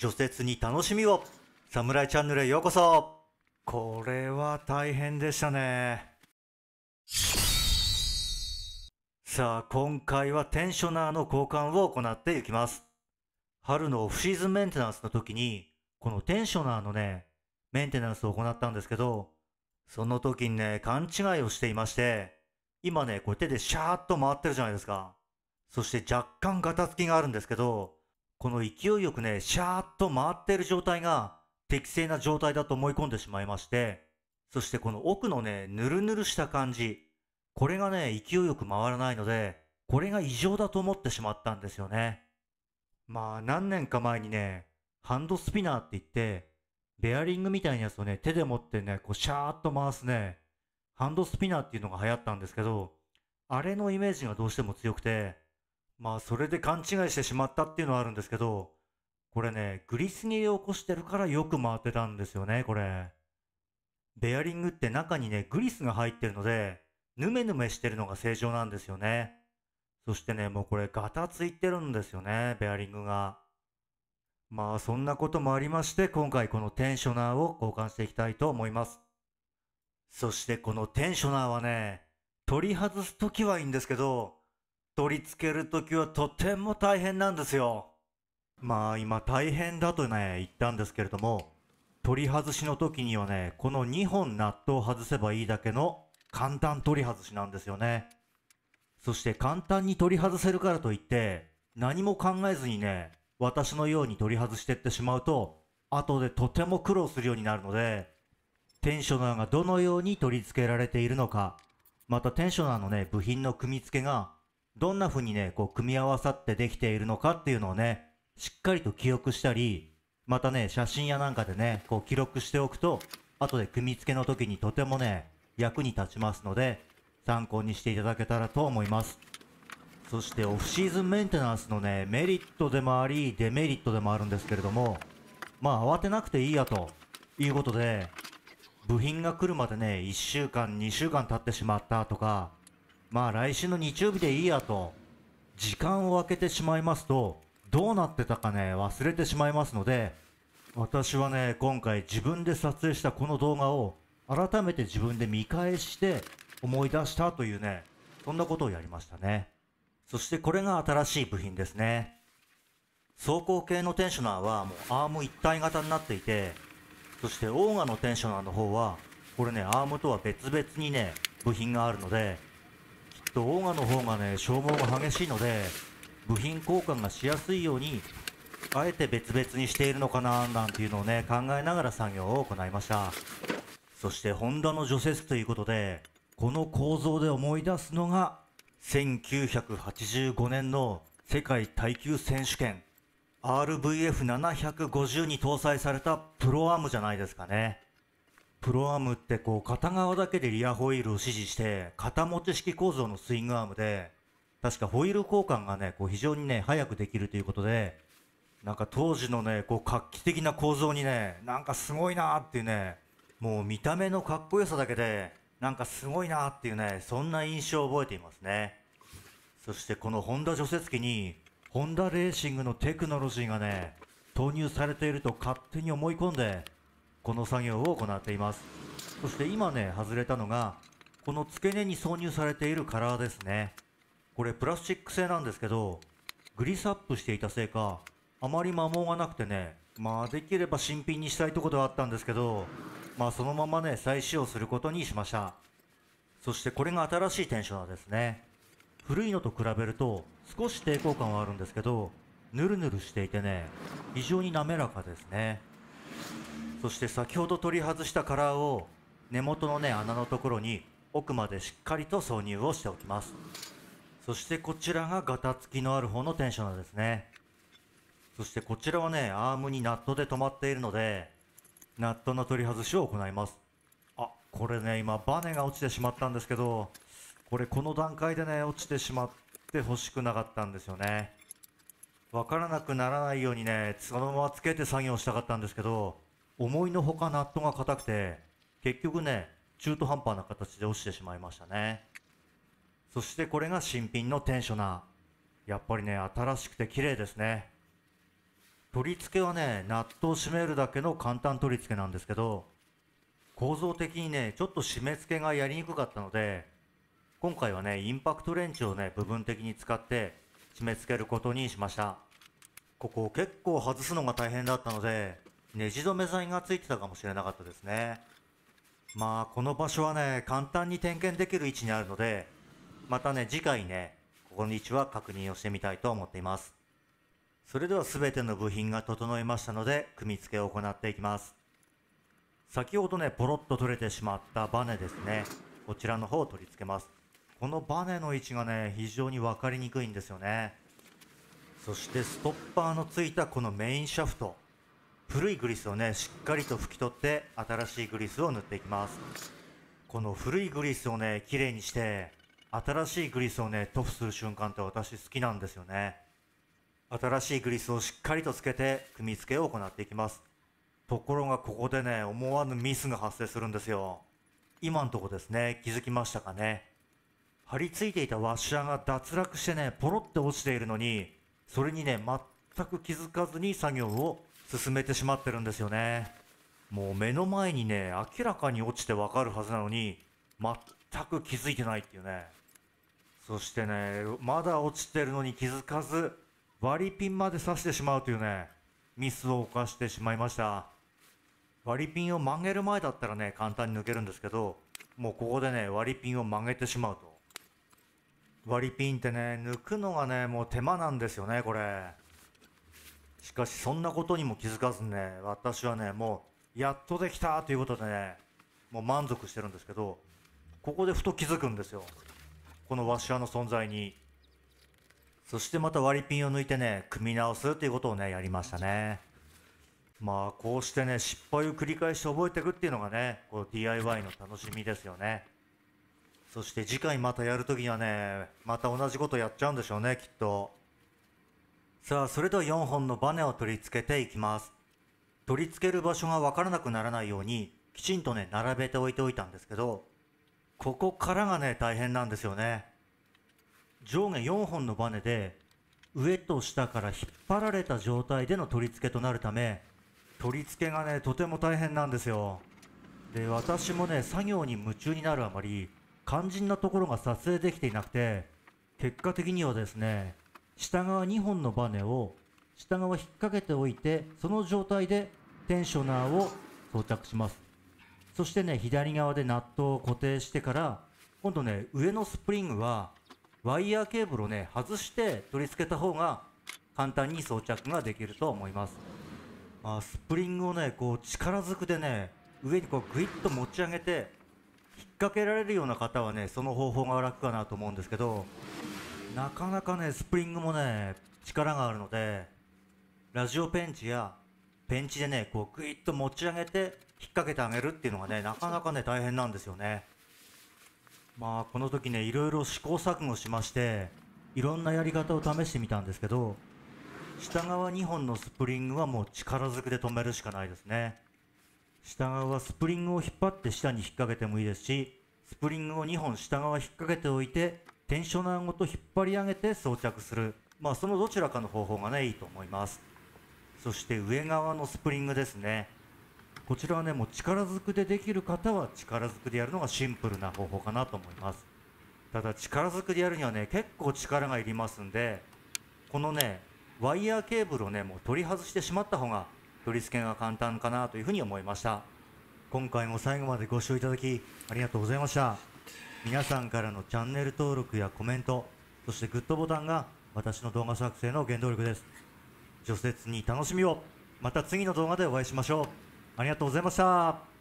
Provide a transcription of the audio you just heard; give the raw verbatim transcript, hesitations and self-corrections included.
除雪に楽しみを。サムライチャンネルへようこそ。これは大変でしたね。さあ、今回はテンショナーの交換を行っていきます。春のオフシーズンメンテナンスの時に、このテンショナーのね、メンテナンスを行ったんですけど、その時にね、勘違いをしていまして、今ね、こう手でシャーッと回ってるじゃないですか。そして若干ガタつきがあるんですけど、この勢いよくね、シャーッと回っている状態が適正な状態だと思い込んでしまいまして、そしてこの奥のね、ぬるぬるした感じ、これがね、勢いよく回らないので、これが異常だと思ってしまったんですよね。まあ何年か前にね、ハンドスピナーって言って、ベアリングみたいなやつをね、手で持ってね、こうシャーッと回すね、ハンドスピナーっていうのが流行ったんですけど、あれのイメージがどうしても強くて、まあそれで勘違いしてしまったっていうのはあるんですけど、これね、グリス切れを起こしてるからよく回ってたんですよね、これ。ベアリングって中にね、グリスが入ってるので、ヌメヌメしてるのが正常なんですよね。そしてね、もうこれガタついてるんですよね、ベアリングが。まあそんなこともありまして、今回このテンショナーを交換していきたいと思います。そしてこのテンショナーはね、取り外すときはいいんですけど、取り付けるときはとても大変なんですよ。まあ今大変だとね、言ったんですけれども、取り外しの時にはね、このにほんナットを外せばいいだけの簡単取り外しなんですよね。そして簡単に取り外せるからといって、何も考えずにね、私のように取り外していってしまうと、後でとても苦労するようになるので、テンショナーがどのように取り付けられているのか、またテンショナーのね、部品の組み付けが、どんな風にね、こう組み合わさってできているのかっていうのをね、しっかりと記憶したり、またね、写真やなんかでね、こう記録しておくと、後で組み付けの時にとてもね、役に立ちますので、参考にしていただけたらと思います。そしてオフシーズンメンテナンスのね、メリットでもあり、デメリットでもあるんですけれども、まあ慌てなくていいやということで、部品が来るまでね、いっしゅうかん、にしゅうかん経ってしまったとか、まあ来週の日曜日でいいやと、時間を空けてしまいますと、どうなってたかね、忘れてしまいますので、私はね、今回自分で撮影したこの動画を改めて自分で見返して思い出したというね、そんなことをやりましたね。そしてこれが新しい部品ですね。走行系のテンショナーはもうアーム一体型になっていて、そしてオーガのテンショナーの方は、これね、アームとは別々にね、部品があるので、きっとオーガの方がね、消耗が激しいので、部品交換がしやすいように、あえて別々にしているのかななんていうのをね、考えながら作業を行いました。そしてホンダの除雪ということで、この構造で思い出すのが、せんきゅうひゃくはちじゅうごねんの世界耐久選手権、アールブイエフななひゃくごじゅう に搭載されたプロアームじゃないですかね。プロアームってこう片側だけでリアホイールを支持して片持ち式構造のスイングアームで、確かホイール交換がね、こう非常にね、早くできるということで、なんか当時のね、こう画期的な構造にね、なんかすごいなーっていうね、もう見た目のかっこよさだけで、なんかすごいなーっていうね、そんな印象を覚えていますね。そしてこのホンダ除雪機に、ホンダレーシングのテクノロジーがね、投入されていると勝手に思い込んで、この作業を行っています。そして今ね、外れたのが、この付け根に挿入されているカラーですね。これプラスチック製なんですけど、グリスアップしていたせいか、あまり摩耗がなくてね、まあできれば新品にしたいところではあったんですけど、まあそのままね、再使用することにしました。そしてこれが新しいテンショナーですね。古いのと比べると少し抵抗感はあるんですけど、ぬるぬるしていてね、非常に滑らかですね。そして先ほど取り外したカラーを根元のね、穴のところに奥までしっかりと挿入をしておきます。そしてこちらがガタつきのある方のテンショナーですね。そしてこちらはね、アームにナットで止まっているので、ナットの取り外しを行います。あ、これね、今バネが落ちてしまったんですけど、これこの段階でね、落ちてしまって欲しくなかったんですよね。わからなくならないようにね、そのままつけて作業したかったんですけど、思いのほかナットが硬くて、結局ね、中途半端な形で落ちてしまいましたね。そしてこれが新品のテンショナー。やっぱりね、新しくて綺麗ですね。 取り付けはね、ナットを締めるだけの簡単取り付けなんですけど、構造的にね、ちょっと締め付けがやりにくかったので、今回はね、インパクトレンチをね、部分的に使って締め付けることにしました。ここ結構外すのが大変だったので、ネジ止め剤がついてたかもしれなかったですね。まあ、この場所はね、簡単に点検できる位置にあるので、またね、次回ね、ここの位置は確認をしてみたいと思っています。それでは全ての部品が整いましたので、組み付けを行っていきます。先ほどね、ポロッと取れてしまったバネですね。こちらの方を取り付けます。このバネの位置がね、非常に分かりにくいんですよね。そしてストッパーのついたこのメインシャフト。古いグリスをね、しっかりと拭き取って新しいグリスを塗っていきます。この古いグリスをね、きれいにして、新しいグリスをね、塗布する瞬間って私好きなんですよね。新しいグリスをしっかりとつけて組み付けを行っていきます。ところがここでね、思わぬミスが発生するんですよ。今のとこですね、気づきましたかね。張り付いていたワッシャーが脱落してね、ポロって落ちているのに、それにね、全く気づかずに作業を進めてしまってるんですよね。もう目の前にね、明らかに落ちてわかるはずなのに、全く気づいてないっていうね。そしてね、まだ落ちてるのに気づかず、割りピンまで刺してしまうというね、ミスを犯してしまいました。割りピンを曲げる前だったらね、簡単に抜けるんですけど、もうここでね、割りピンを曲げてしまうと。割りピンってね、抜くのがね、もう手間なんですよね、これ。しかしそんなことにも気づかずね、私はね、もう、やっとできたということでね、もう満足してるんですけど、ここでふと気づくんですよ。このワッシャーの存在に。そしてまた割りピンを抜いてね、組み直すということをね、やりましたね。まあ、こうしてね、失敗を繰り返して覚えていくっていうのがね、こう ディーアイワイ の楽しみですよね。そして次回またやるときにはね、また同じことやっちゃうんでしょうね、きっと。さあ、それではよんほんのバネを取り付けていきます。取り付ける場所がわからなくならないように、きちんとね、並べておいておいたんですけど、ここからがね、大変なんですよね。上下よんほんのバネで、上と下から引っ張られた状態での取り付けとなるため、取り付けがね、とても大変なんですよ。で、私もね、作業に夢中になるあまり、肝心なところが撮影できていなくて、結果的にはですね、下側にほんのバネを下側引っ掛けておいて、その状態でテンショナーを装着します。そしてね、左側でナットを固定してから、今度ね、上のスプリングはワイヤーケーブルをね、外して取り付けた方が簡単に装着ができると思います。まあ、スプリングをね、こう力ずくでね、上にこうグイッと持ち上げて、引っ掛けられるような方はね、その方法が楽かなと思うんですけど、なかなかね、スプリングもね、力があるので、ラジオペンチやペンチでね、こうグイッと持ち上げて引っ掛けてあげるっていうのがね、なかなかね、大変なんですよね。まあ、この時ね、いろいろ試行錯誤しまして、いろんなやり方を試してみたんですけど、下側にほんのスプリングはもう力ずくで止めるしかないですね。下側はスプリングを引っ張って下に引っ掛けてもいいですし、スプリングをにほん下側引っ掛けておいて、テンショナーごと引っ張り上げて装着する。まあそのどちらかの方法がね、いいと思います。そして上側のスプリングですね。こちらはね、もう力ずくでできる方は力ずくでやるのがシンプルな方法かなと思います。ただ力ずくでやるにはね、結構力がいりますんで、このね、ワイヤーケーブルをね、もう取り外してしまった方が取り付けが簡単かなというふうに思いました。今回も最後までご視聴いただきありがとうございました。皆さんからのチャンネル登録やコメント、そしてグッドボタンが私の動画作成の原動力です。除雪に楽しみを。また次の動画でお会いしましょう。ありがとうございました。